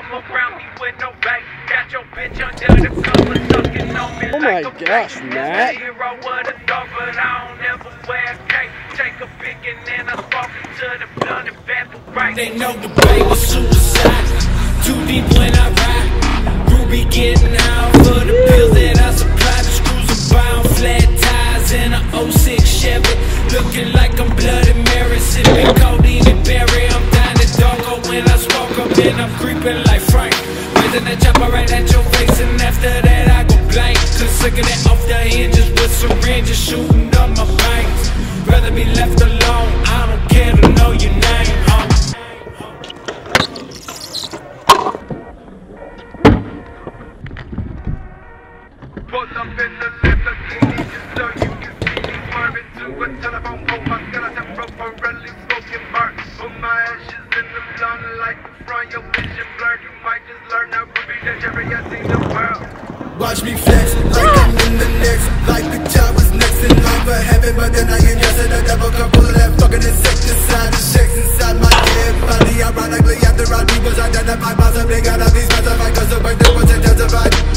Oh my gosh, Matt. They know the bay was suicide. Too deep when I ride. Ruby getting out for the bills that I supply. The screws are bound, flat tires in a 06 Chevy. Looking like I'm Bloody Mary, sipping codeine and berry. I'm down the doggo when I smoke up, then I'm creeping like Frank. Raising the chopper right at your face, and after that I go blank. Cause looking it off the hinges with syringes shooting up my veins. Rather be left alone, I don't care to know your name. Pull up in the Lamborghini just so you can see me swerving to a telephone pole. My skeleton broke for really smoking burnt. Put my ashes in the lawn like the front, your vision blurred. You might just learn how Ruby that Jerry has seen the world. Watch me flex like I'm in the next. Like the job was next in line for heaven, but then I get yes and the devil come full of that fucking insecticide. The shakes inside my dead body. Ironically, after I was identified by something, got all these specified cause the birthday was intensified.